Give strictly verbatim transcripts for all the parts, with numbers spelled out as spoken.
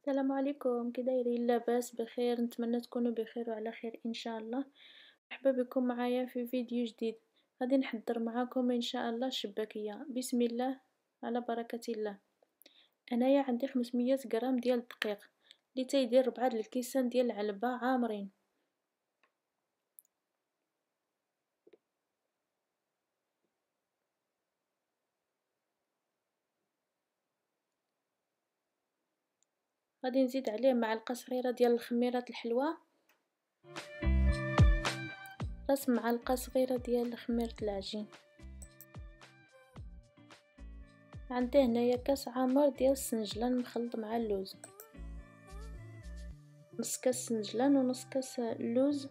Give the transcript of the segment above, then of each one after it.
السلام عليكم، كي دايرين؟ لاباس بخير؟ نتمنى تكونوا بخير وعلى خير ان شاء الله. مرحبا بكم معايا في فيديو جديد. غادي نحضر معاكم ان شاء الله الشباكيه. بسم الله على بركه الله. انايا عندي خمسمية غرام ديال الدقيق اللي تيدير ربعة د الكيسان ديال العلبه عامرين. غادي نزيد عليه معلقه صغيره ديال الخميره الحلوه، راس معلقه صغيره ديال خميره العجين. عندي هنايا كاس عامر ديال السنجلان مخلط مع اللوز، نص كاس سنجلان ونص كاس اللوز.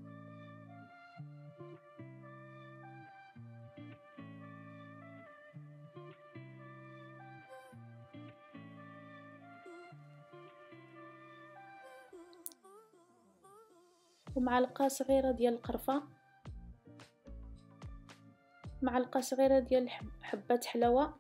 ومعلقه صغيره ديال القرفه، معلقه صغيره ديال حبات حلاوه،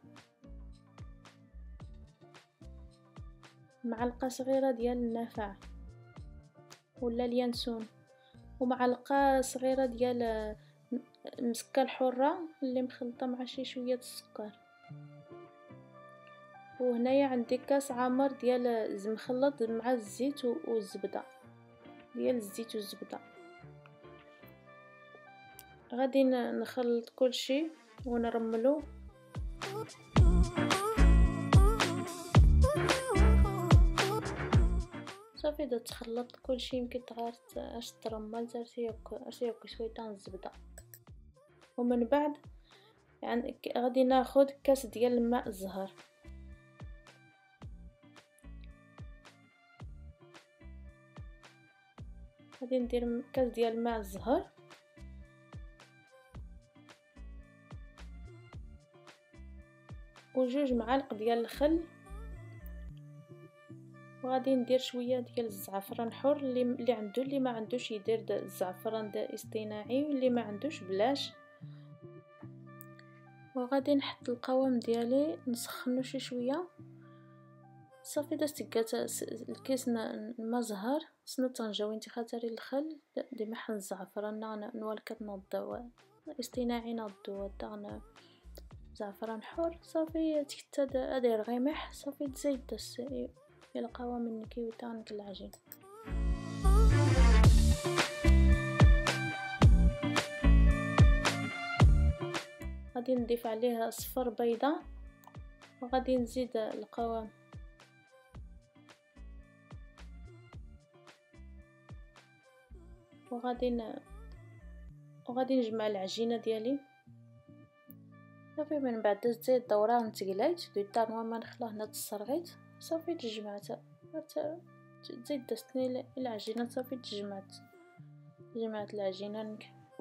معلقه صغيره ديال النافع ولا اليانسون، ومعلقه صغيره ديال المسكه الحره اللي مخلطه مع شي شويه السكر. وهنايا عندي كاس عامر ديال مخلط مع الزيت والزبده، ديال الزيت والزبده. غادي نخلط كل شيء ونرملو. صافي دا تخلط كل شيء، يمكن تغار اش ترمل ترسيو كسويتان الزبده. ومن بعد يعني غادي ناخذ كاس ديال الماء الزهر، غادي ندير كاس ديال الماء الزهر وجوج معالق ديال الخل، وغادي ندير شويه ديال الزعفران حر اللي اللي عنده، اللي ما عندوش يدير الزعفران دا اصطناعي، واللي ما عندوش بلاش. وغادي نحط القوام ديالي نسخنو شي شويه. صافي دا استكات الكيس الماء زهر سنو طنجاوين انت خاطري الخل دي محن الزعفران نوالكت نضو اصطناعي نضو دان زعفران حر. صافي تكتاد ادير غيمح. صافي تزيد دس القوام من كيوتان العجين. غادي نضيف عليها صفر بيضه، وغادي نزيد القوام. وغادي ن... وغادي نجمع العجينه ديالي. صافي من بعد تزيد دوران تقليت دويتا نوا ما نخلاه هنا تصرغيت. صافي تجمعت تزيد دستني العجينه. صافي تجمعت جمعت العجينه.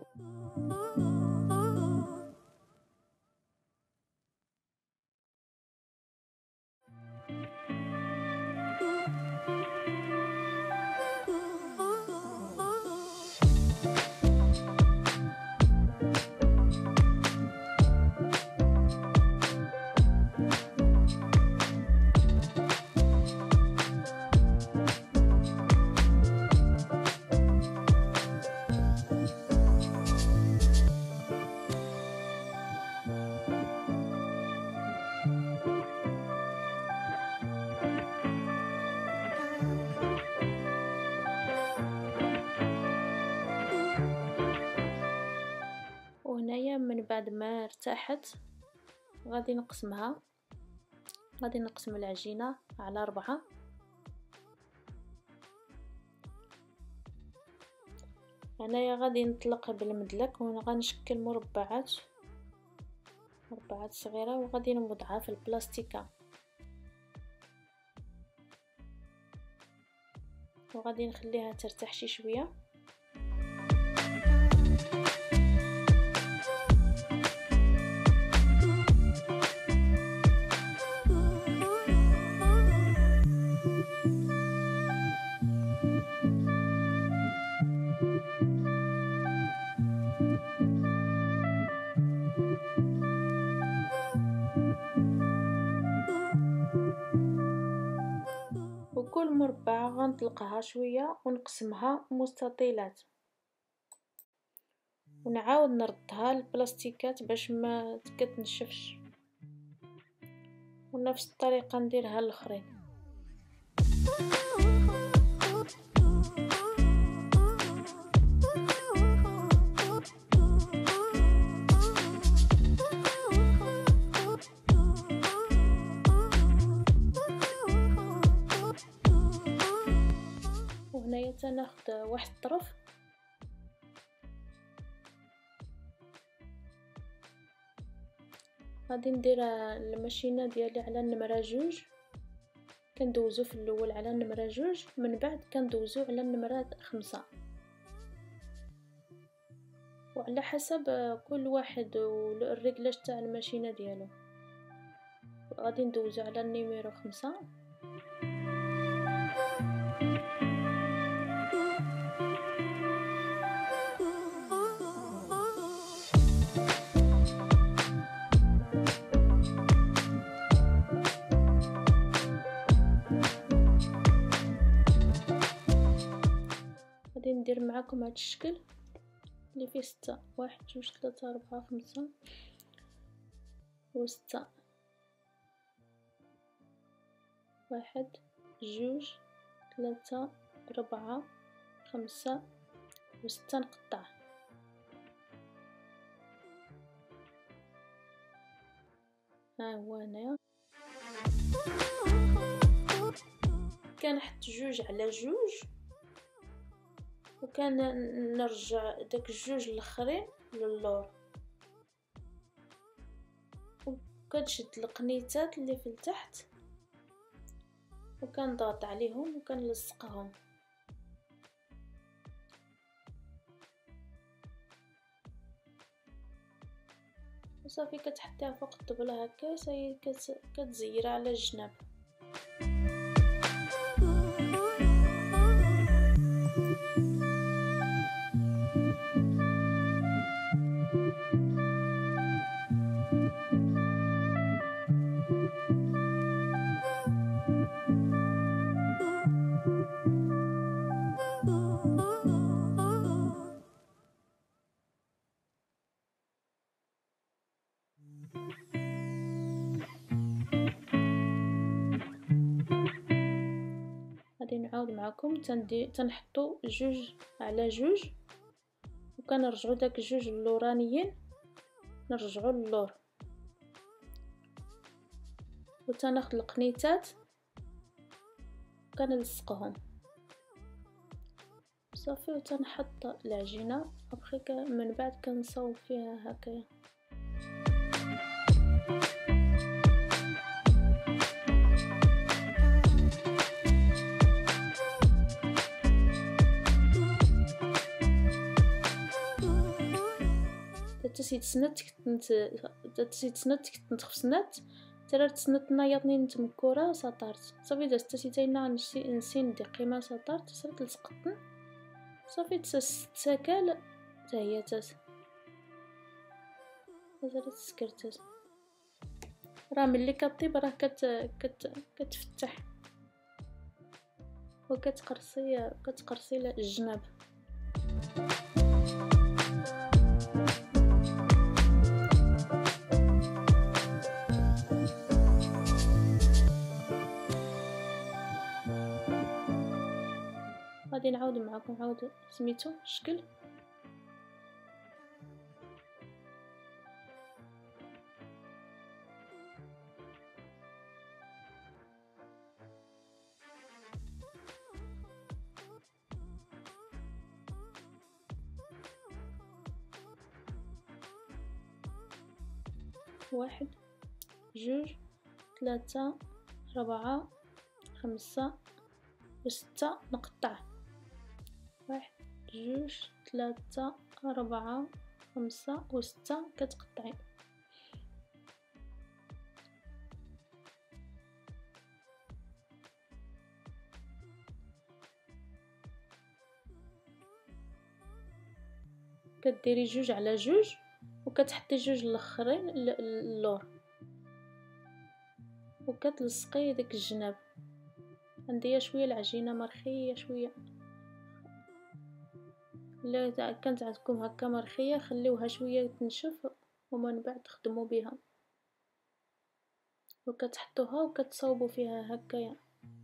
وهنايا من بعد ما ارتاحت غادي نقسمها. غادي نقسم العجينه على أربعة. هنايا غادي نطلق بالمدلك وغنشكل مربعات مربعات صغيره، وغادي نوضعها في البلاستيكه، وغادي نخليها ترتاح شي شويه. وكل مربع غنطلقها شويه ونقسمها مستطيلات ونعاود نردها للبلاستيكات باش ما كتنشفش، ونفس الطريقه نديرها الاخرين. وهنايا تناخد واحد الطرف غادي ندير الماشينه ديالي على النمره جوج، كندوزو في الاول على النمره جوج، من بعد كندوزو على النمره خمسة، وعلى حسب كل واحد والرجلاج تاع الماشينه ديالو. غادي ندوزو على النيميرو خمسة، غادي ندير معاكم هاد الشكل اللي فيه ستة، واحد جوج ثلاثة أربعة خمسة وستة، واحد جوج ثلاثة أربعة خمسة وستة، نقطع ها هو هنايا، كنحط جوج على جوج، وكان نرجع داك الجوج الاخرين للور، وكنشد القنيتات اللي في التحت وكنضغط عليهم وكنلصقهم، وصافي كتحطيها فوق الطبله هكا، صاي كتزيرها على الجناب. غادي نعاود معكم تندي تنحطو جوج على جوج، وكنرجعو داك الجوج اللورانيين نرجعو للور، وتناخد القنيتات كنلصقهم صافي، وتنحط العجينه ابخي من بعد كنصاوب فيها هكايا. تسيت سنت كنت تسيت سنت كنت خفسنات ترى تسنت نايطني نتمكورا سطرت صافي دازت تسيتينا نسي نسين دي قيمه سطرت صرت لصقتن صافي تسكال حتى هي تاس زرت سكرتات، راه ملي كطيب راه كت كت كتفتح وكتقرصي كتقرصي الجناب. غادي نعاود معكم عاود سميتو الشكل. واحد جوج ثلاثة أربعة خمسة وستة، نقطع واحد جوج ثلاثة أربعة خمسة وستة، كتقطعي كديري جوج على جوج وكتحطي جوج الاخرين اللور وكتلصقي داك الجناب عندي شويه العجينه مرخيه شويه. الا كانت عندكم هكا مرخيه خليوها شويه تنشف ومن بعد تخدموا بها، وكتحطوها وكتصاوبوا فيها هكايا.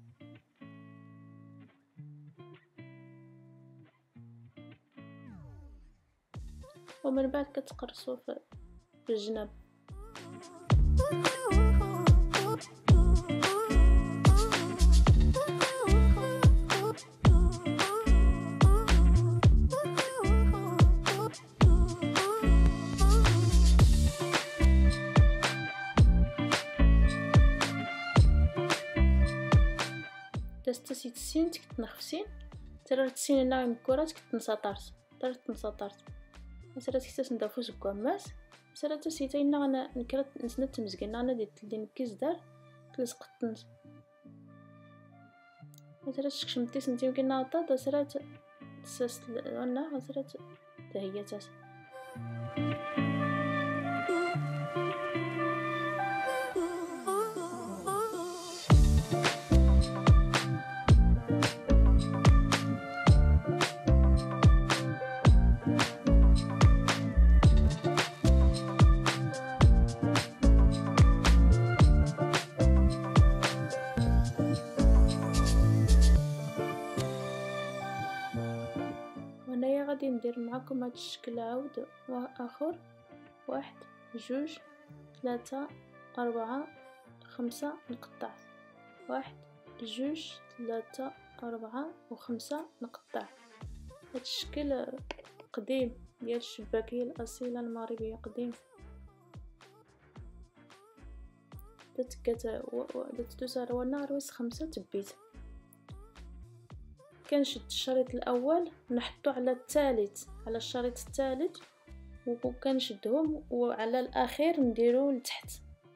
ومن بعد كتقرصوا في الجناب. دازت تسين تكتنخفسين ترى تسين نايم كورات كتنسطرت ترى تنسطرت مسرات كتاس ندافو زكاماس مسرات تسيتينا انا نكرت نسنت مزقنا انا ديت اللي نكيز دار تلصقت مسرات شكشمتي سنتي يمكن نعطا تسرات تساس وانا مسرات تهيا تاس. وهنايا غادي ندير معكم هاد الشكل عاود اخر. واحد جوج ثلاثة أربعة خمسة نقطع. واحد جوج ثلاثة أربعة وخمسة نقطع. هاد الشكل قديم ديال الشباكية الأصيلة المغربية قديم. دات دات دوز روانا رويس خمسة تبيت. كنشد الشريط الاول نحطو على الثالث على الشريط الثالث وكنشدهم وعلى الاخير نديرو لتحت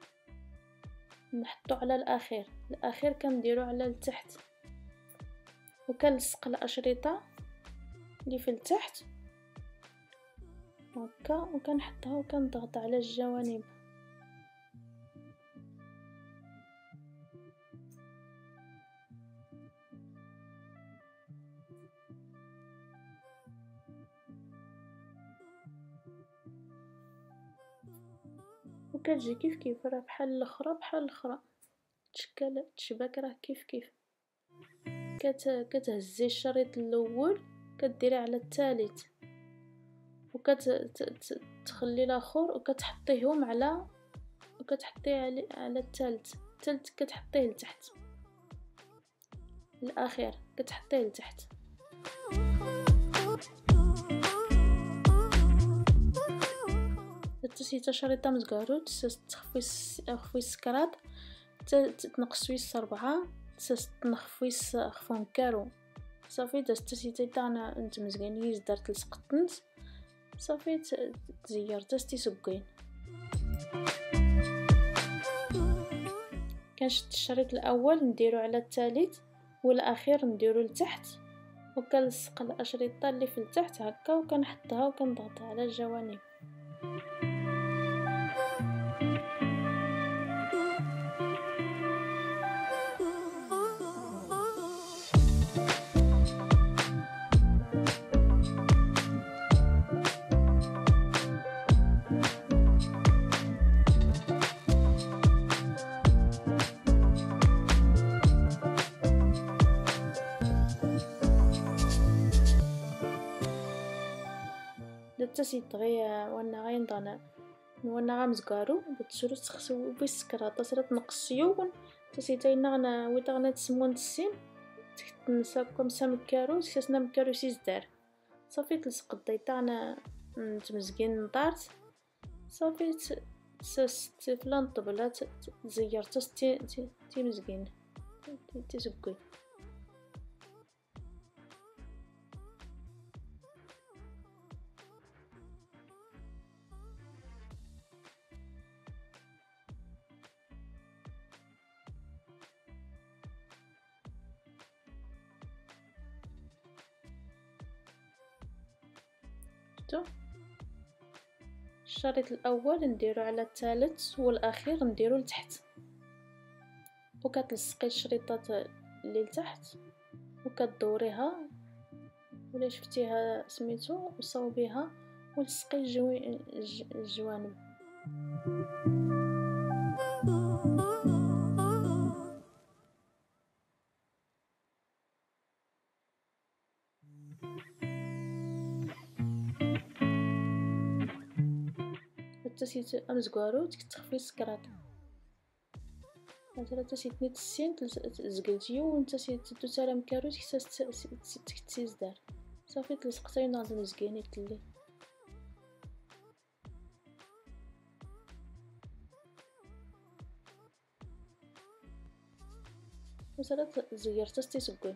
نحطو على الاخير الاخير كنديرو على لتحت وكنلصق الاشرطه اللي في التحت هكا وكنحطها وكنضغط على الجوانب. وكتجي كيف كيف راه بحال الاخرى بحال الاخرى تشكل تشبك راه كيف كيف. كت كتهزي الشريط الاول كديريه على الثالث وكتخلي الاخر وكتحطيهم على وكتحطيه على على الثالث الثالث كتحطيه لتحت الاخير كتحطيه لتحت. تسيتا شريطه مزكارو تخفي تخفي السكرات تنقصوي السربعه تنخفي خفون كارو صافي دازت تسيتا تاعنا انت مزيانيز درت لصقتنت صافي تزير تستي سكين. كنشد الشريط الاول نديرو على الثالث والاخير نديرو لتحت وكنلصق الاشرطه اللي في التحت هكا وكنحطها وكنضغطها على الجوانب. تسيت غيا وانا غاين ضنا وانا غامزكارو بتشرو تخسو بسكرا تصرت نقصيون تسيتينا انا ويتغنا تسمون السين تنسى كم سام كارو سيسنا مكارو سيز دار صافي تلصق الديتانا تمزكين نطارت صافي تسست فلان طبلات تزير تستي تي مزكين تزكي. الشريط الاول نديرو على الثالث والاخير نديرو لتحت وكتلصقي الشريطات اللي لتحت وكدوريها ولا شفتيها سميتو وصوبيها ولصقي الجوي الجوانب. تسيت امزكوارو تخفي سكرات مثلا تسيت نيت السين تزقلتيو وانت سيت تسالم كاروت كساس تكتسيز دار صافي تلصقتي ناض مزكيني تلي مثلا زيرت تستيسكون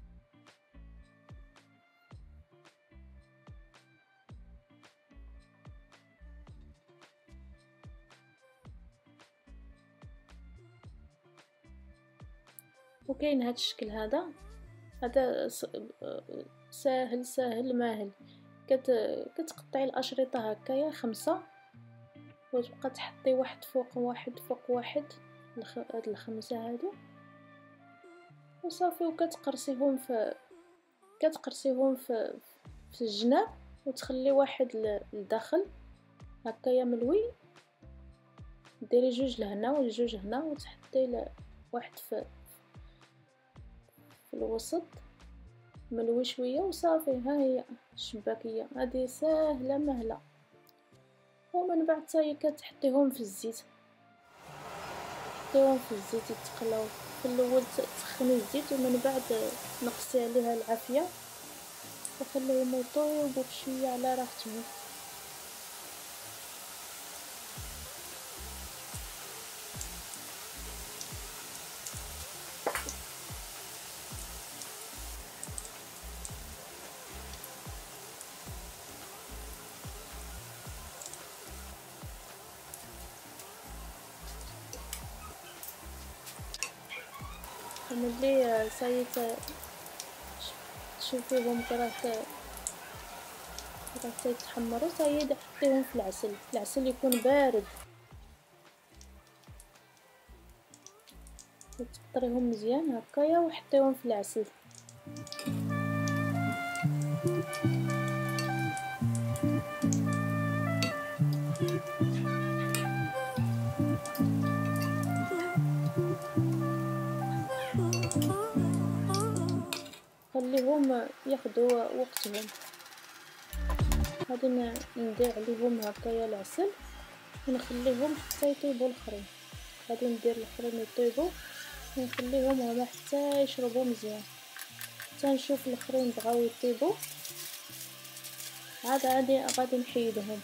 وكاين هاد الشكل هذا هذا ساهل ساهل ماهل كت كتقطعي الاشرطه هكايا خمسه وتبقى تحطي واحد فوق واحد فوق واحد هاد الخمسه هادو وصافي وكتقرصيهم في كتقرصيهم في في الجناب وتخلي واحد لداخل هكايا ملوي ديري جوج لهنا والجوج هنا وتحطي واحد في في الوسط ملوي شويه وصافي. ها هي الشباكيه هذه ساهله مهله. ومن بعد حتى كتحطيهم في الزيت حطيهم في الزيت يتقلاو في الاول تسخني الزيت ومن بعد نقصي عليها العافيه وخليهم يطيبوا بشويه على راحتهم. ملي سايت تشوفيهم راه راه تيتحمروا سايد حطيهم في العسل العسل يكون بارد وتقطريهم مزيان هكايا وحطيهم في العسل. خليهم ياخذوا وقتهم. غادي ندير عليهم هكايا العسل ونخليهم حتى يطيبوا الاخرين. غادي ندير الاخرين يطيبوا ونخليهم هما حتى يشربوا مزيان حتى نشوف الاخرين بغاو يطيبوا عاد غادي غادي نحيدهم.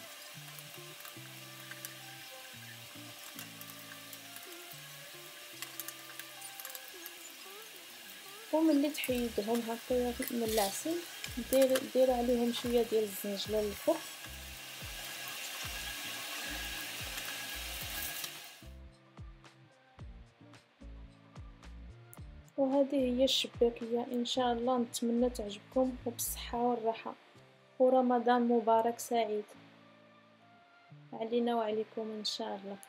وملي تحيدهم هكايا من العسل دير دير عليهم شويه ديال الزنجله للفوق وهذه هي الشباكيه. ان شاء الله نتمنى تعجبكم وبالصحه والراحه ورمضان مبارك سعيد علينا وعليكم ان شاء الله.